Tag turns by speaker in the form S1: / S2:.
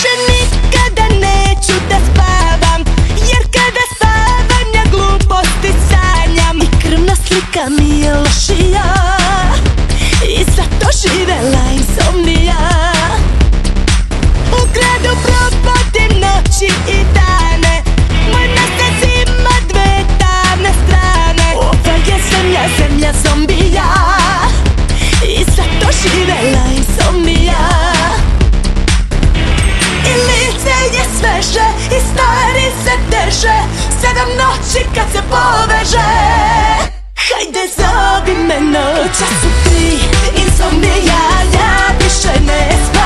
S1: Više nikada neću da spavam, jer kada spavam ja gluposti sanjam. I krvna slika mi je lošija, i zato živela insomnija. U gradu provodim noći i dane, moj mjesec ima dve tamne strane. Ova je zemlja, zemlja zombija, i zato živela insomnija. I lice je sveže, i stvari se teže, 7 noći kad se poveže. Hajde zovi me, noća su 3, insomnija, ja više ne spam.